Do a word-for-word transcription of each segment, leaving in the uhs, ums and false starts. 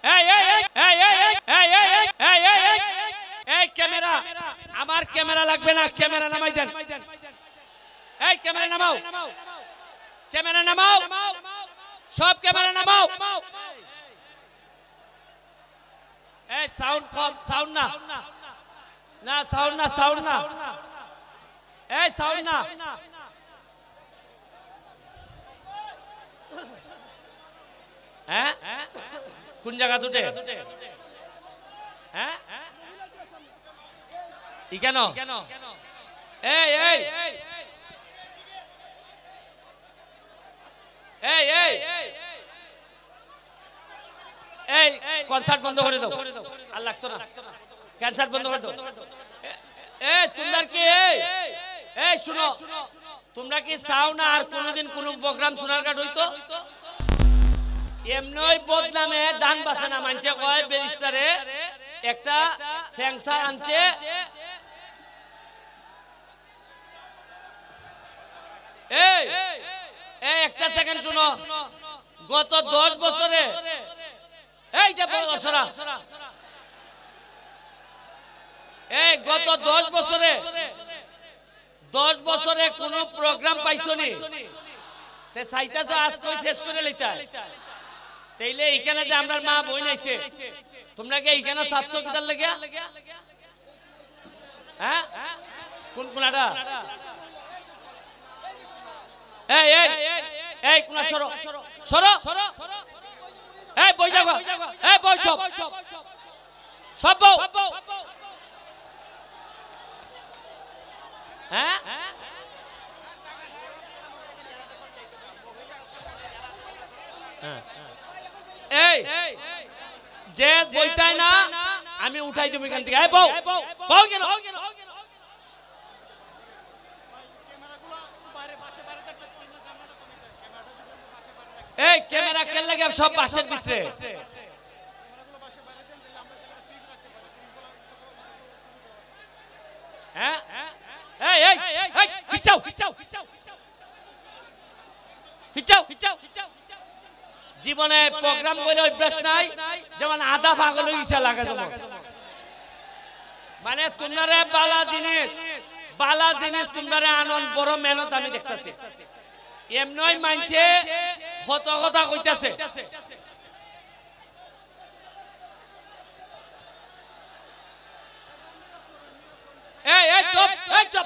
এই এই এই এই এই এই এই এই এই ক্যামেরা আমার ক্যামেরা লাগবে না ক্যামেরা নামাই দেন এই ক্যামেরা নামাও ক্যামেরা নামাও সব ক্যামেরা নামাও এই সাউন্ড কম সাউন্ড না না সাউন্ড না সাউন্ড না এই সাউন্ড না হ্যাঁ কোন জায়গা দুটে হ্যাঁ ই কেন এই এই এই এই এই কনসার্ট বন্ধ করে দাও আর লাগতো না কনসার্ট বন্ধ করে দাও এই তোমরা কি এই এই শুনো তোমরা কি চাও না আর কোনোদিন কোন প্রোগ্রাম সোনার কাট হইতো এমনই বদনামে জান বাঁচে না মানছে কয় ব্যারিস্টারে একটা ফ্যাংসা আনছে এই এই একটা সেকেন্ড শুনো গত দশ বছরে এইটা বড় সরা এই গত দশ বছরে দশ বছরে কোন প্রোগ্রাম পাইছো নি তে চাইতাছো আজ কই শেষ করে লইতা তাইলে এইখানে যে আমার মা বই নাইছে তোমরা কি এইখানে সাতশো কিতার লাগিয়া হ্যাঁ কোন কোনাটা এই এই এই কোনা সরো সরো এই বই যাও এই বই সব সব বউ হ্যাঁ এই যে বইতাই না আমি উঠাই দেব এখান থেকে এই বউ বউ কেন এই ক্যামেরা কেন লাগে সব বাসের ভিতরে হ্যাঁ এই এই এই খিচাও খিচাও খিচাও খিচাও খিচাও জীবনে প্রোগ্রাম করে অভ্যাস নাই যেমন আধা পাগল ইচ্ছা লাগে মানে তোমরা বালা জিনিস বালা জিনিস তোমরা আনন্দ বড় মেহনত আমি দেখতেছি এমনই মানছে কত কথা কইতাছে এই এই চুপ এই চুপ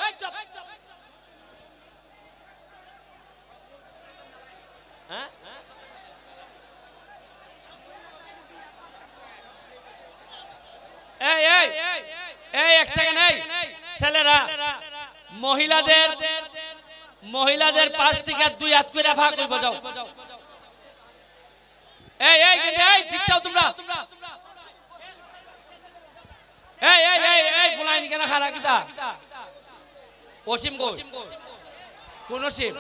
হ্যাঁ এই এই এই এক সেকেন্ড এই ছেলেরা মহিলাদের মহিলাদের পাশ থেকে দুই হাত করে ফাঁক কইব যাও এই এই এই ফিচাও তোমরা এই এই এই এই ফুলাইন কেন খারা কিতা অসীম কই কোন অসীম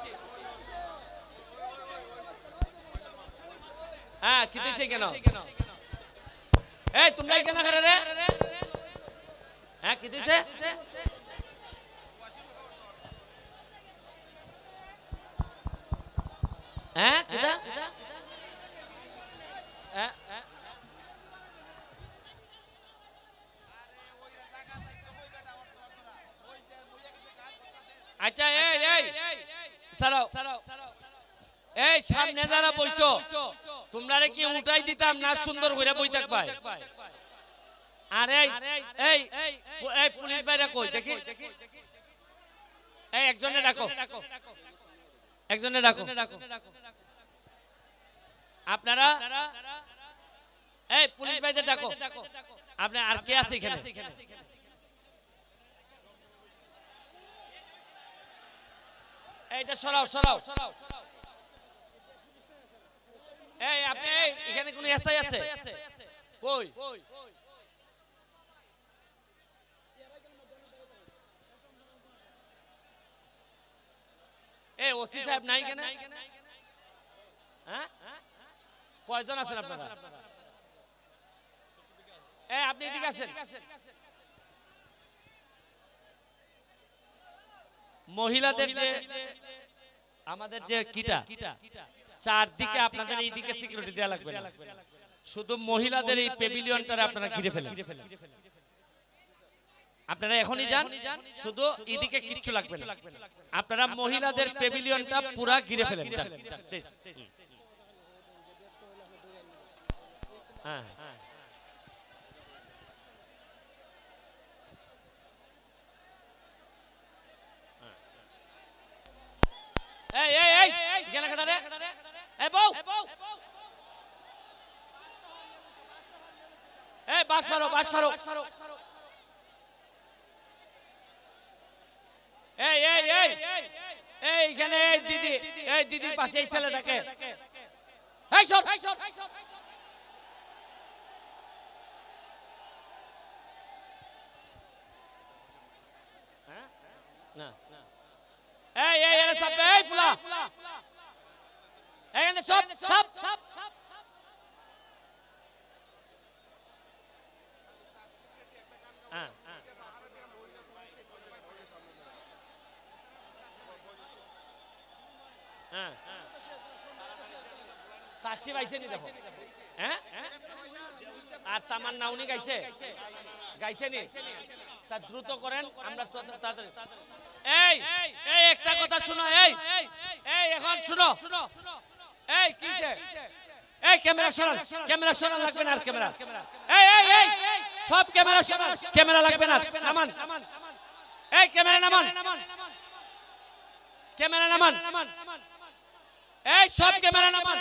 হ্যাঁ কি দিছে কেন এই তোমরা কেন খারা রে হ্যাঁ কি দিছে হ্যাঁ কিতা হ্যাঁ আচ্ছা এই এই সারাও এই সামনে যারা বইছো তোমরা কি উঠাই দিতাম না সুন্দর করে বই থাকবাই আর এই এই এই পুলিশ ভাইরা কই দেখি এই একজনে ডাকো একজনে ডাকো আপনারা এই পুলিশ ভাইদের ডাকো আপনি আর কে আছে এখানে এইটা সরাও সরাও এই আপনি এখানে কোন এসআই আছে কই এই ওসি সাহেব নাই কেন হ্যাঁ কয়জন আছেন আপনারা এই আপনি এদিকে আসেন মহিলাদের যে আমাদের যে কিটা চারদিকে আপনাদের এইদিকে সিকিউরিটি দেয়া লাগবে শুধু মহিলাদের এই প্যাভিলিয়নটা আপনারা ঘিরে ফেলেন। আপনারা এখনই যান, শুধু এদিকে কিচ্ছু লাগবে না, আপনারা মহিলাদের প্যাভিলিয়নটা পুরা ঘিরে ফেলেন। প্লিজ। হ্যাঁ এই এই এই গেনা কাটা রে এ বউ এ বাস মারো বাস মারো এই এই এই এই এখানে এই দিদি এই দিদির পাশে এই ছেলেটাকে এই সর এই সর না না এই এই এর সব এই পুলা এখানে সব সব সব হ্যাঁ হ্যাঁ কাশি বাইছে নি দেখো হ্যাঁ আর তামান্না উনি গাইছে গাইছে নি তা দ্রুত করেন আমরা তাড়াতাড়ি এই এই একটা কথা শুনো এই এই এখন শুনো এই কিছে এই ক্যামেরা সরান ক্যামেরা সরান লাগবে না আর ক্যামেরা এই এই এই সব ক্যামেরা সরান ক্যামেরা লাগবে না নামান এই ক্যামেরা নামান ক্যামেরা নামান এই সব ক্যামেরা নামান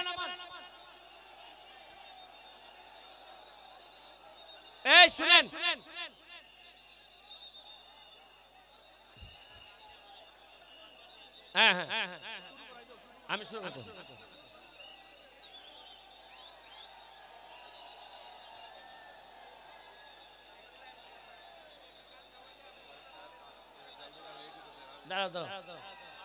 এই শুনেন হ্যাঁ হ্যাঁ আমি শুরু করতে দাঁড়াও দাঁড়াও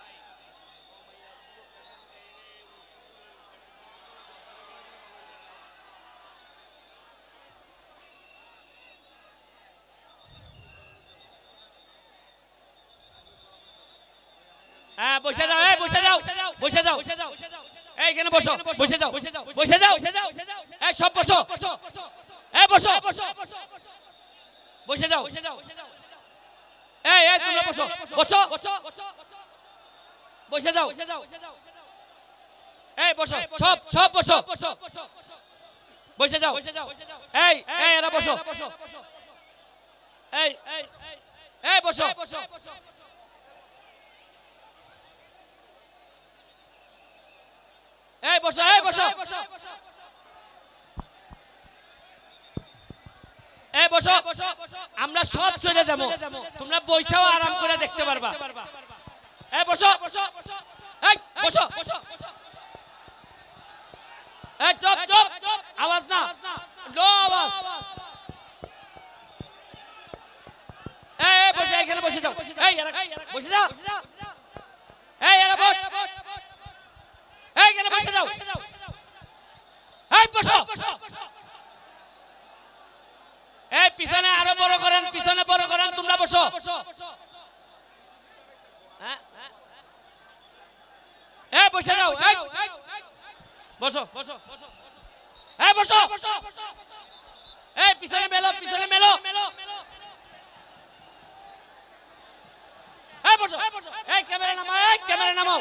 হ্যাঁ বসে যাও এই বসে যাও বসে যাও এইখানে বসো বসে যাও বসে যাও এই সব বসো এই বসো বসে যাও এই এই তোমরা বসো বসো বসে যাও এই বসো সব সব বসো বসে যাও এই এই এরা বসো এই এই বসো এই বসো এই বসো এই বসো আমরা সব চলে যাব তোমরা বইছাও আরাম করে দেখতে পারবা এই বসো এই বসো এই চুপ চুপ আওয়াজ না লো আওয়াজ এই বসে এখানে বসে যাও এই বসে যাও এই এরা বস এই এখানে বসে যাও এই বসো এই পিছনে আরো বড় করেন পিছনে বড় করেন তোমরা বসো এই বসে যাও এই বসো বসো এই বসো এই পিছনে মেলো পিছনে মেলো এই বসো এই ক্যামেরা নামাও এই ক্যামেরা নামাও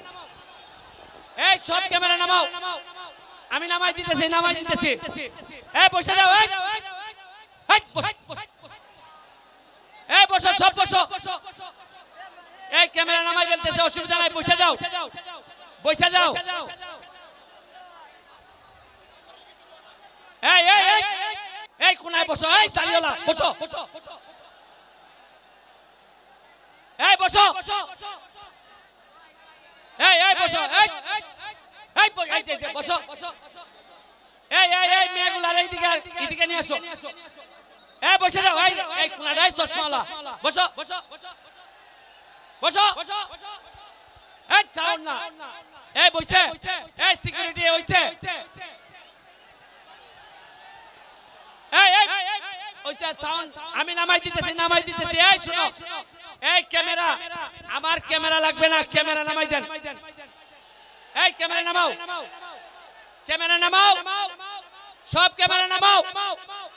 এই সব ক্যামেরা নামাও আমি নামাই দিতেছি নামাই দিতেছি এই বসে যাও এই এই বসো সব বসো এই ক্যামেরা নামাই ফেলতেছে অসুবিধা নাই বসে যাও বসে যাও এই এই এই এই কোনায় বসো এই চালিওলা বসো এই বসো এই এই বসো এই এই এই বসো এই এই এই মেয়েগুলার এইদিকে এইদিকে নিয়ে আসো এই বসে যাও এই এই কোনাটা এই চশমাওয়ালা বসো বসো বসো এই চাও না এই বসে এই সিকিউরিটি হইছে এই এই ওইটা সাউন্ড আমি নামাই দিতেছি নামাই দিতেছি এই শুনো এই ক্যামেরা আমার ক্যামেরা লাগবে না ক্যামেরা নামাই দেন এই ক্যামেরা নামাও ক্যামেরা নামাও সব ক্যামেরা নামাও।